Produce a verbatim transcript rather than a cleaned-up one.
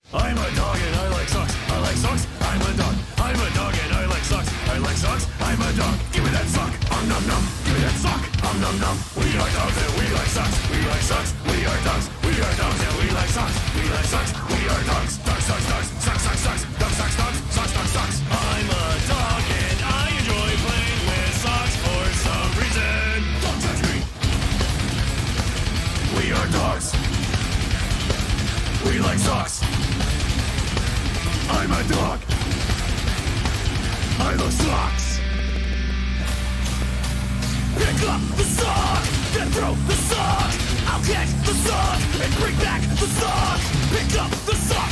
I'm a dog and I like socks. I like socks. I'm a dog. I'm a dog and I like socks. I like socks. I'm a dog. Give me that sock. Um num num. Give me that sock. Um num num. We are dogs and we like socks. We like socks. We are dogs. We are dogs and we like socks. We like socks. We are dogs. Dogs, dogs, dogs. Socks, socks, socks. Dogs, socks, dogs. Socks, socks, socks. I'm a dog and I enjoy playing with socks for some reason. Don't touch me. We are dogs. We like socks. I'm a dog. I love socks. Pick up the sock, then throw the sock. I'll catch the sock and bring back the sock. Pick up the sock.